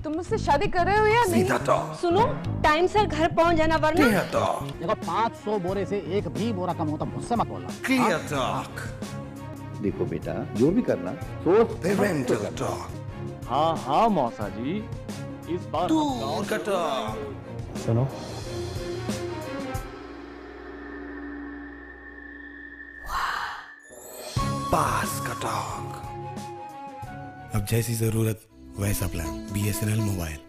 तुम मुझसे शादी कर रहे हो या नहीं? सीधा टॉक। सुनो, टाइम से घर पहुंच जाना वरना। Clear talk. देखो 500 बोरे से एक भी बोरा कम होता मुझसे मत बोलना। Clear talk. देखो बेटा, जो भी करना सोच पेरेंटल टॉक। हाँ हाँ मौसा जी, इस बार दूर का टॉक। सुनो, पास का टॉक। अब जैसी जरूरत वैसा प्लान। BSNL mobile.